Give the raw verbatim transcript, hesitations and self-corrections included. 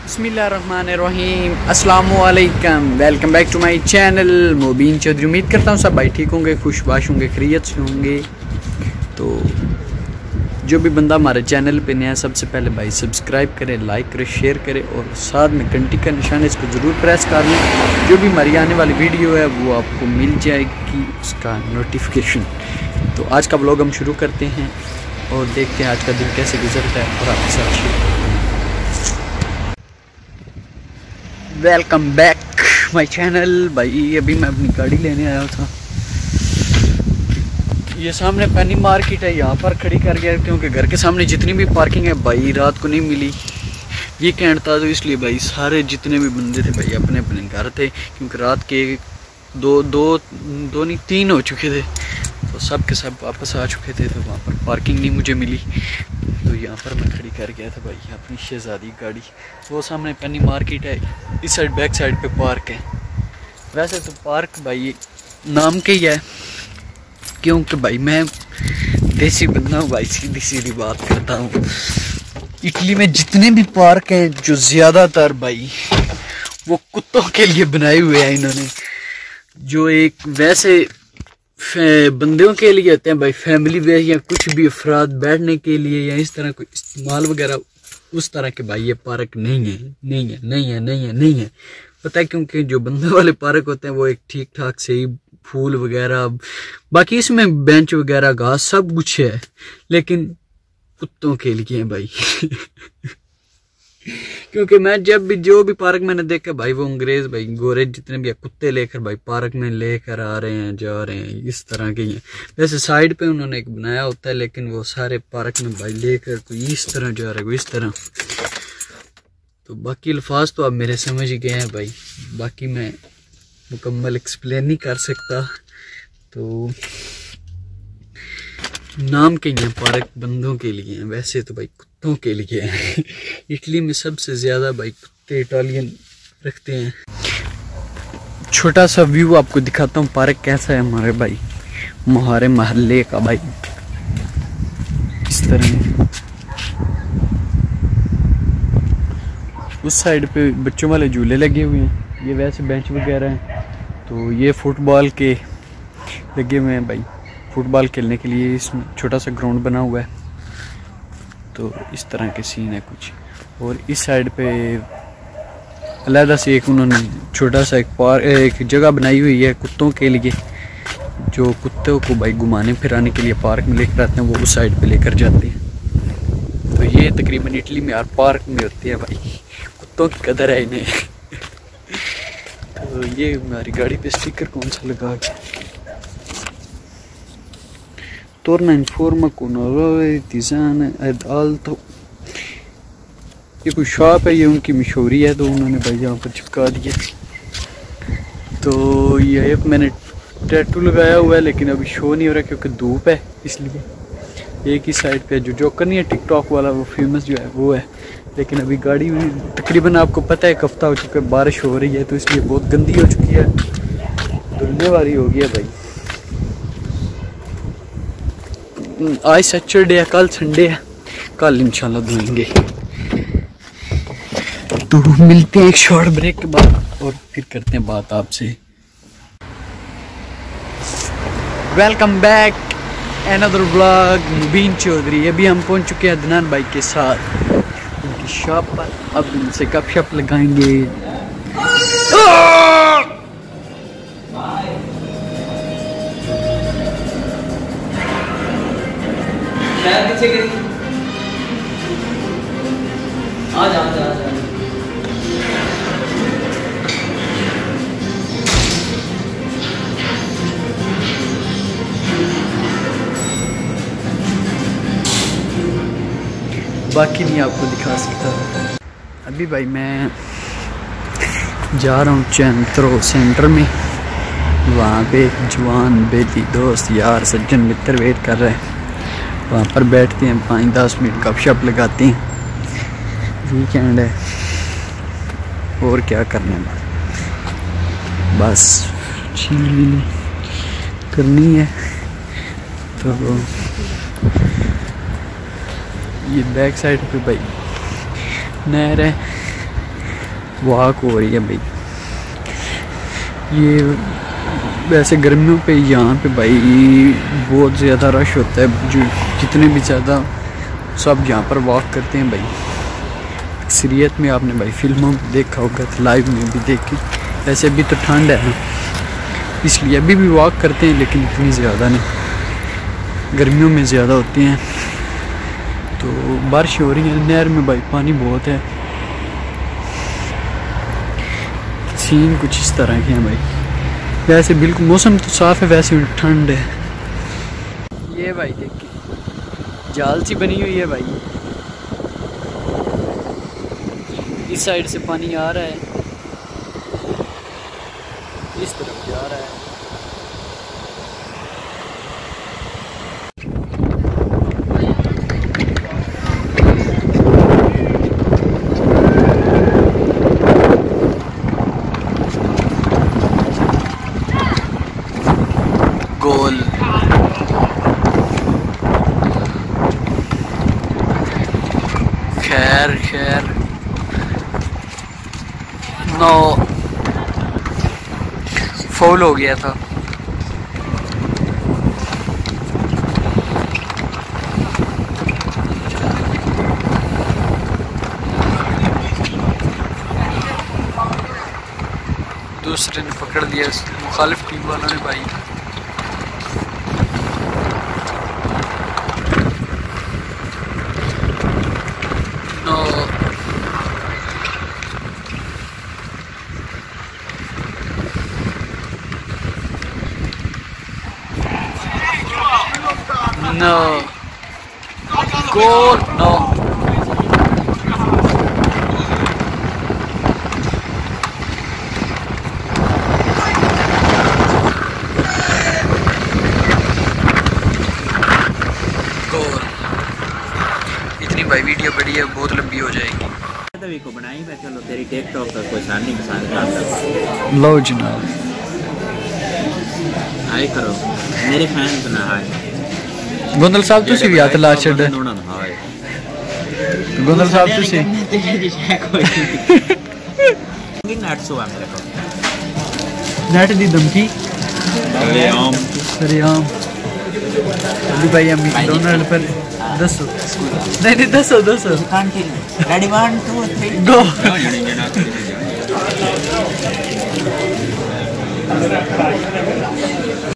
बिस्मिल्लाहिर्रहमानिर्रहीम अस्सलामुअलैकुम। Welcome back to my channel Mubeen Chaudhary. उम्मीद करता हूँ सब भाई ठीक होंगे, खुशबाश होंगे, खैरियत से होंगे। तो जो भी बंदा हमारे चैनल पे नया, सबसे पहले भाई सब्सक्राइब करें, लाइक करें, शेयर करें और साथ में घंटी का निशान इसको ज़रूर प्रेस कर लें। जो भी हमारी आने वाली वीडियो है वो आपको मिल जाएगी, उसका नोटिफिकेशन। तो आज का ब्लॉग हम शुरू करते हैं और देखते हैं आज का दिन कैसे गुजरता है और आपके साथ share. Welcome back my channel. भाई अभी मैं अपनी गाड़ी लेने आया था, ये सामने पैनी मार्केट है, यहाँ पर खड़ी कर गया क्योंकि घर के सामने जितनी भी पार्किंग है भाई रात को नहीं मिली। ये कैंट था तो इसलिए भाई सारे जितने भी बंदे थे भाई अपने अपने घर थे, क्योंकि रात के दो दो दो नहीं तीन हो चुके थे, तो सब के सब वापस आ चुके थे, तो वहाँ पर पार्किंग नहीं मुझे मिली, तो यहाँ पर मैं खड़ी कर गया था भाई अपनी शहजादी गाड़ी। वो सामने पैनी मार्केट है, इस साइड बैक साइड पे पार्क है। वैसे तो पार्क भाई नाम के ही है, क्योंकि भाई मैं देसी बंदा हूँ भाई, सीधी सीधी बात करता हूँ। इटली में जितने भी पार्क हैं जो ज़्यादातर भाई वो कुत्तों के लिए बनाए हुए हैं इन्होंने, जो एक वैसे बंदों के लिए होते हैं भाई फैमिली वे या कुछ भी अफराद बैठने के लिए या इस तरह कोई इस्तेमाल वगैरह, उस तरह के भाई ये पार्क नहीं है नहीं है नहीं है नहीं है नहीं है पता है, क्योंकि जो बंदों वाले पार्क होते हैं वो एक ठीक ठाक से ही फूल वगैरह, बाकी इसमें बेंच वगैरह घास सब कुछ है, लेकिन कुत्तों के लिए है भाई। क्योंकि मैं जब भी जो भी पार्क मैंने देखा भाई वो अंग्रेज भाई गोरे जितने भी कुत्ते लेकर भाई पार्क में लेकर आ रहे हैं, जा रहे हैं, इस तरह के हैं। वैसे साइड पे उन्होंने एक बनाया होता है, लेकिन वो सारे पार्क में भाई लेकर कोई इस तरह जा रहा है, कोई इस तरह। तो बाकी अल्फाज तो आप मेरे समझ ही गए हैं भाई, बाकी मैं मुकम्मल एक्सप्लेन नहीं कर सकता। तो नाम के हैं पार्क बंदों के लिए हैं, वैसे तो भाई कुत्तों के लिए हैं। इटली में सबसे ज़्यादा भाई कुत्ते इटालियन रखते हैं। छोटा सा व्यू आपको दिखाता हूँ पार्क कैसा है हमारे भाई हमारे मोहल्ले का भाई, इस तरह। उस साइड पे बच्चों वाले झूले लगे हुए हैं, ये वैसे बेंच वगैरह हैं। तो ये फुटबॉल के लगे हुए हैं भाई, फुटबॉल खेलने के लिए इसमें छोटा सा ग्राउंड बना हुआ है। तो इस तरह के सीन है कुछ। और इस साइड पे अलहदा से एक उन्होंने छोटा सा एक पार्क, एक जगह बनाई हुई है कुत्तों के लिए, जो कुत्तों को भाई घुमाने फिराने के लिए पार्क में लेकर आते हैं, वो उस साइड पे लेकर जाते हैं। तो ये तकरीबन इटली में हर पार्क में होती है भाई, कुत्तों की कदर है इन्हें। तो ये हमारी गाड़ी पे स्टिकर कौन सा लगा के torna in forma con olore di tisane ed alto। ये कोई शॉप है, ये उनकी मशहूरी है, तो उन्होंने भाई यहाँ पर चिपका दिया। तो ये एक मैंने टैटू लगाया हुआ है, लेकिन अभी शो नहीं हो रहा क्योंकि धूप है, इसलिए। एक ही साइड पे जो जोकर नहीं है टिकटॉक वाला, वो फेमस जो है वो है, लेकिन अभी गाड़ी तकरीबन आपको पता है एक हफ्ता हो चुका है, बारिश हो रही है, तो इसलिए बहुत गंदी हो चुकी है, धुलने वाली हो गई है भाई। आज सैटरडे है, कल संडे है, कल इंशाल्लाह धोएंगे। तो मिलते हैं एक शॉर्ट ब्रेक के बाद और फिर करते हैं बात आपसे। Welcome back another vlog Mubeen Chaudhary. अभी हम पहुंच चुके हैं अदनान भाई के साथ उनकी शॉप पर, अब उनसे गपशप लगाएंगे। पीछे गिरी आ जा आ जा आ जा। बाकी नहीं आपको दिखा सकता। अभी भाई मैं जा रहा हूँ चैंत्रो सेंटर में, वहाँ पे एक जवान बेटी दोस्त यार सज्जन मित्र वेट कर रहे हैं, वहाँ पर बैठते हैं, पाँच दस मिनट गपशप लगाते हैं। वीकेंड है और क्या करना है, बस चिल विल करनी है। तो ये बैक साइड पे भाई नहर है, वॉक हो रही है भाई। ये वैसे गर्मियों पे यहाँ पे भाई बहुत ज़्यादा रश होता है, जो जितने भी ज़्यादा सब यहाँ पर वॉक करते हैं भाई। अक्सरियत में आपने भाई फिल्मों में देखा होगा, लाइव में भी देखी। वैसे अभी तो ठंड है ना, इसलिए अभी भी वॉक करते हैं, लेकिन इतनी ज़्यादा नहीं, गर्मियों में ज़्यादा होती हैं। तो बारिश हो रही है, नहर में भाई पानी बहुत है। सीन कुछ इस तरह के हैं भाई। वैसे बिल्कुल मौसम तो साफ़ है, वैसे ठंड है। ये भाई देखिए जाल सी बनी हुई है भाई, इस साइड से पानी आ रहा है, इस तरफ जा रहा है। गोल खैर खैर नो फॉल हो गया था। दूसरे ने पकड़ लिया, मुखालिफ टीम वालों ने भाई। No. Goal. No. गोल। इतनी भाई वीडियो बड़ी है, बहुत लंबी हो जाएगी। को बनाई मैं, चलो तेरी टिकटॉक का कोई सानी पसंद करता। लो जनाब, हाय करो मेरे फैन बना हाय। गोंदल साहब तुसी भी हाथ ला छड़। गोंदल साहब तुसी नेट सो मेरे को नेट दी धमकी अरे आम अरे आम अभी भाई हम डोनाल्ड पर दसो नहीं नहीं दसो दसो रेडी वन टू थ्री गो।